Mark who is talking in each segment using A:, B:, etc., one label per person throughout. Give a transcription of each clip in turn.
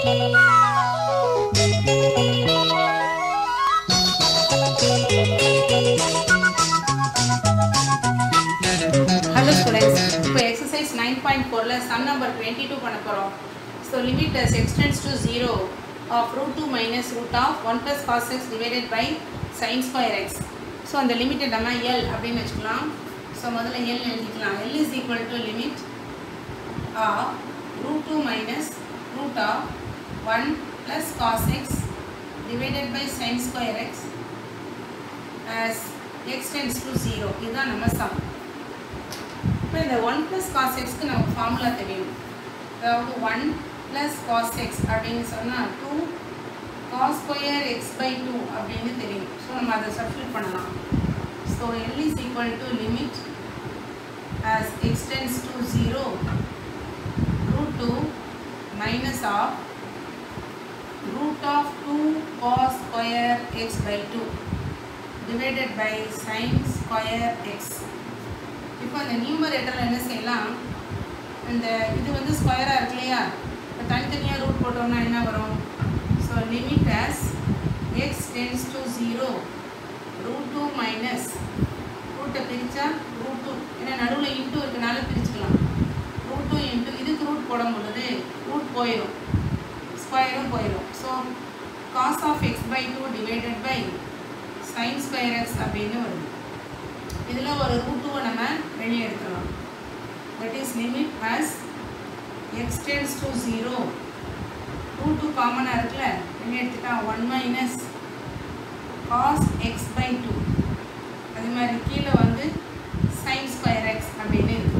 A: Hello students, இப்போ exercise 9.4 ல sum number 22 பண்ண போறோம். So limit as x tends to 0 of root 2 minus root of 1 plus cos x divided by sin square x. So அந்த லிமிட்டை நம்ம L அப்படின்னு வச்சுக்கலாம். So முதல்ல L எழுதிக்கலாம். L is equal to limit of root 2 minus root of 1 plus cos x divided by sin square x as x tends to 0. இதுதான் நம்ம sum. இப்போ இந்த 1 plus cos x க்கு நமக்கு ஃபார்முலா தெரியும். அதாவது 1 plus cos x அப்படின்னு சொன்னால் 2 cos square x by 2 அப்படின்னு தெரியும். ஸோ நம்ம அதை சப்ஸ்டிட்யூட் பண்ணலாம். So L is equal to limit as x tends to 0 root 2 minus of root of 2 cos square x by 2 divided by sin square x. இப்போ அந்த நியூமரேட்டரில் என்ன செய்யலாம், இந்த இது வந்து ஸ்கொயராக இருக்கு இல்லையா, இப்போ தனித்தனியாக ரூட் போட்டோம்னா என்ன வரும். So limit as x tends to 0 root 2 minus ரூட்டை பிரித்தா root 2, ஏன்னா நடுவில் இன்ட்டு இருக்கனால பிரிச்சுக்கலாம். root 2 இன்ட்டு இதுக்கு ரூட் போடும் பொழுது ரூட் போயிடும், ஸ்கொயரும் போயிடும். So cos of x by 2 divided by sin square x அப்படின்னு வருது. இதில் ஒரு root 2 நம்ம வெளியே எடுத்துக்கலாம். that is limit as x tends to 0 root 2 காமனாக இருக்குல்ல, வெளியே எடுத்துட்டா 1 minus cos x by 2, அது மாதிரி கீழே வந்து sin square x அப்படின்னு இருக்கு.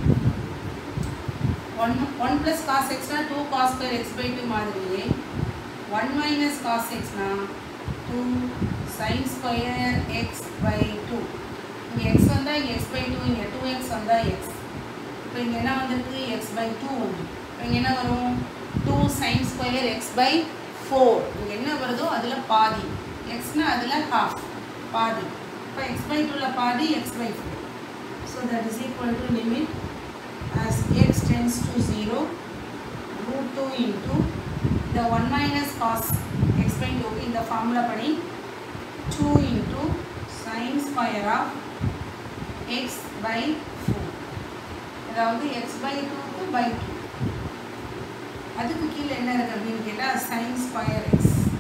A: 1 plus cos x னா 2 cos square x by 2 மாதிரியே 1 minus cos x னா 2 sin square x by 2. இங்கே x வந்தால் x by 2, இங்கே 2x வந்தால் x. இப்போ இங்கே என்ன வந்திருக்கு, x by 2 வந்து. இப்போ இங்கே என்ன வரும், 2 sin square x by 4. இங்கே என்ன வருதோ அதில் பாதி, xனா அதில் ஹாஃப், பாதி. இப்போ x by 2ல பாதி, x by 4. So that is equal to limit as x tends to 0 root 2 into the 1 minus cos x by 2 இந்த ஃபார்முலா படி 2 into sin square of x by 4, அதாவது x by 2 by 2. அதுக்கு கீழே என்ன இருக்குது அப்படின்னு கேட்டால் sin square x.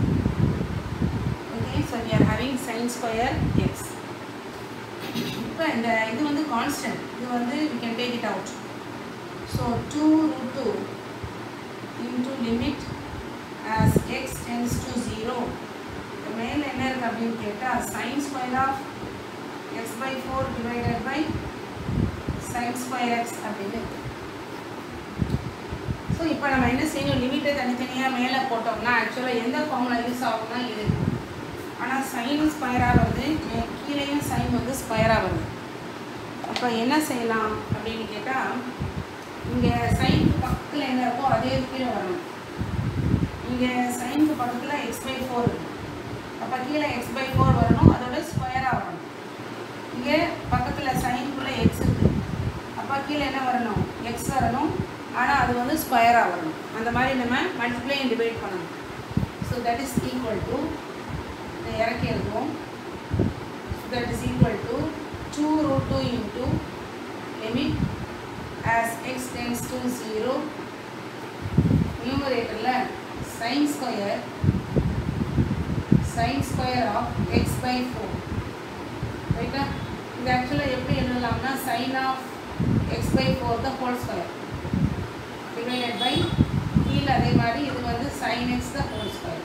A: Okay, so we are having sin square x. இப்போ இந்த இது வந்து கான்ஸ்டன்ட், இது வந்து we can take it out. So 2 root 2 into limit as x tends to 0. மேலே என்ன இருக்குது அப்படின்னு கேட்டால் sin square of x by 4 divided by sin square x அப்படின்னு. ஸோ இப்போ நம்ம என்ன செய்யணும், லிமிட்டை தனித்தனியாக மேலே போட்டோம்னா ஆக்சுவலாக எந்த ஃபார்முலா யூஸ் ஆகும்னா இது. ஆனால் சைன் ஸ்கொயராக வருது, கீழேயும் சைன் வந்து ஸ்கொயராக வருது. அப்போ என்ன செய்யலாம் அப்படின்னு கேட்டால், இங்கே சைனுக்கு பக்கத்தில் என்ன இருக்கோ அதே கீழே வரணும். இங்கே சைனுக்கு பக்கத்தில் x by 4 இருக்குது, அப்போ கீழே x by 4 வரணும், அதோட ஸ்கொயராக வரணும். இங்கே பக்கத்தில் சைனுக்குள்ளே x இருக்குது, அப்போ கீழே என்ன வரணும், x வரணும், ஆனால் அது வந்து ஸ்கொயராக வரணும். அந்த மாதிரி நம்ம மல்டிப்ளை அண்ட் டிவைட் பண்ணணும். So that is equal to, இதை இறக்கி எழுதுவோம். That is equal to 2 root 2 into limit as x tends to 0 நியூமரேட்டரில் sin square of x by 4. ரைட்டா, இது ஆக்சுவலாக எப்படி எழுதலாம்னா sin of x by 4 the whole square divided by கீழே அதே மாதிரி இது வந்து sin x the whole square.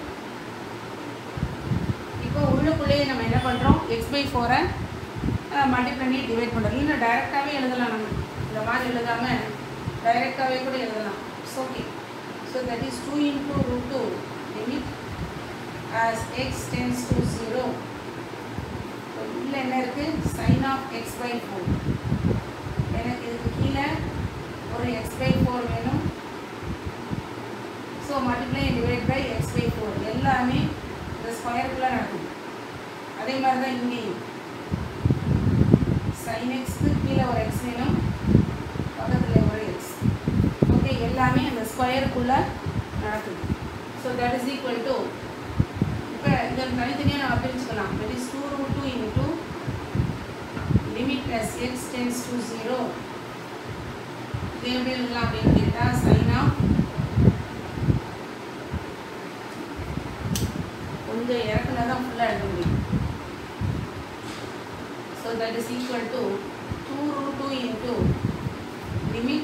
A: இப்போ உள்ளுக்குள்ளேயே நம்ம என்ன பண்ணுறோம், x by 4 மல்டிப்ளை பண்ணி டிவைட் பண்ணுறோம். இல்லை டைரெக்டாகவே எழுதலாம், நம்ம இந்த மாதிரி எழுதாமல் டைரெக்டாகவே கூட எழுதலாம். It's okay. So that is 2 into root 2 limit as x tends to 0. இல்லை என்ன இருக்குது, sin of x by 4. எனக்கு இதுக்கு கீழே ஒரு x by 4 வேணும். So multiply divide by x by 4 எல்லாமே இந்த ஸ்கொயருக்குள்ளே நடக்கும். அதே மாதிரி தான் இங்கேயும் sin xக்கு கீழே ஒரு x வேணும், பக்கத்தில் ஒரு x. ஓகே, எல்லாமே அந்த ஸ்கொயருக்குள்ளே நடக்குது. So that is equal to இப்போ இதன் தனித்தனியாக நம்ம பிரிச்சுக்கலாம். That is 2 root 2 into limit as x tends to 0. இது எப்படி எழுதலாம் அப்படின்னு கேட்டால் சைன் ஆஃப் கொஞ்சம் இறக்குனா தான் ஃபுல்லாக எழுத முடியும். So that is equal to 2 root 2 into limit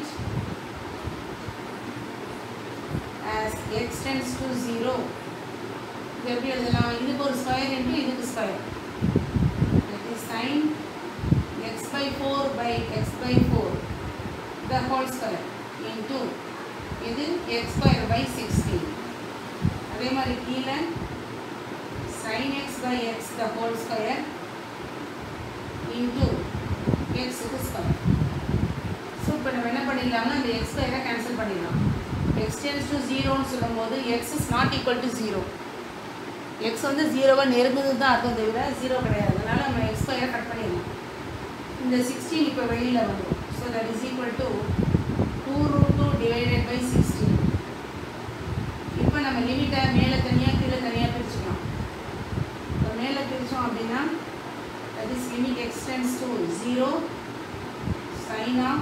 A: as x tends to 0. இது எப்படி எழுதலாம்? இதுக்கு ஒரு ஸ்கொயர் இன்ட்டு இதுக்கு square. That is sine x by 4 by x by 4 the whole square into இது x square by 16. அதே மாதிரி கீழே sin x by x the whole square into x க்கு ஸ்கொயர். ஸோ இப்போ நம்ம என்ன பண்ணிடலாம்னா இந்த x ஸ்கொயரை கேன்சல் பண்ணிடலாம். x tends to 0ன்னு சொல்லும்போது x is not equal to 0. x வந்து 0வை நெருங்குது தான் அர்த்தம் தவிர 0 கிடையாது. அதனால் நம்ம x ஸ்கொயரை கட் பண்ணிடலாம். இந்த 16 இப்போ வெளியில் வந்துடும். So that is equal to 2 root 2 divided by 16. இப்போ நம்ம லிமிட்டை மேலே தனியாக கீழே தனியாக பிரிச்சுக்கலாம். இப்போ மேலே பிரித்தோம் அப்படின்னா that is limit x tends to 0 sin of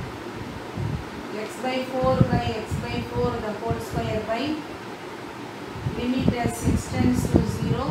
A: x by 4 by x by 4 the whole square by limit as x tends to 0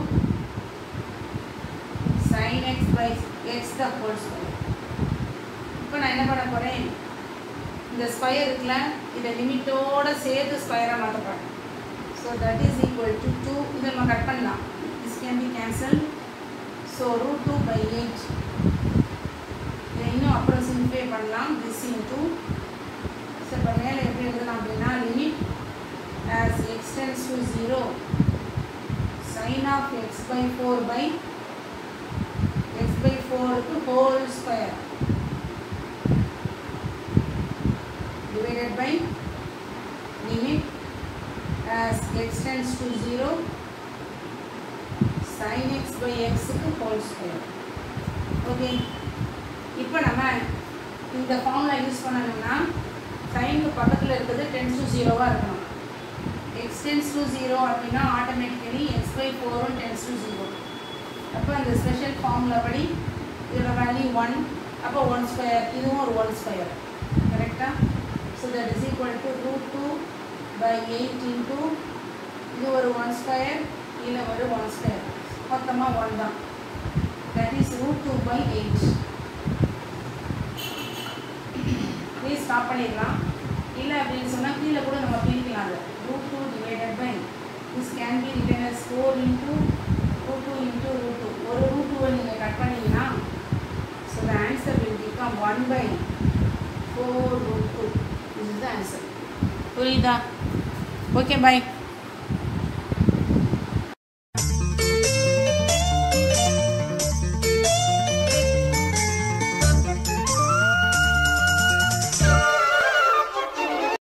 A: sin x by x the whole square. இப்போ நான் என்ன பண்ண போகிறேன், இந்த ஸ்கொயர் இருக்குல்ல இதை லிமிட்டோடு சேர்த்து ஸ்கொயராக மாற்ற போகிறேன். So that is equal to 2. இதை நம்ம கட் பண்ணலாம். This can be cancel. So root 2 by 8. இதை இன்னும் அப்புறம் சிம்பிளை பண்ணலாம். திஸ் இன்ட்டு ஸோ இப்போ மேலே எப்படி எழுதலாம் அப்படின்னா limit as x tends to 0 sin of x by 4 by x by 4 க்கு whole square divided by limit as x tends to 0 sin x by x க்கு whole square. ஓகே, இப்போ நம்ம இந்த ஃபார்முலா யூஸ் பண்ணணும்னா சைனுக்கு பக்கத்தில் இருக்கிறது tends to 0வாக இருக்கணும். x tends to 0 அப்படின்னா automatically x by 4 tends to 0. அப்போ இந்த ஸ்பெஷல் ஃபார்முலா படி இதோட வேல்யூ 1. அப்போ 1 ஸ்கொயர், இதுவும் ஒரு 1 ஸ்கொயர். கரெக்டாக? So that is equal to root 2 by 8 into இது ஒரு 1 ஸ்கொயர், கீழே ஒரு 1 ஸ்கொயர், மொத்தமாக 1 தான். That is root 2 by 8. Please stop பண்ணிடலாம். இல்லை அப்படின்னு சொன்னால் கீழே கூட நம்ம பிரிக்கலாம். அது root 2 divided by this can be written as 4 into root 2 into root 2. ஒரு root 2வை நீங்கள் கட் பண்ணிங்கன்னா so the answer will become 1 by 4 root 2. This is the answer. புரியுதா? Okay, by.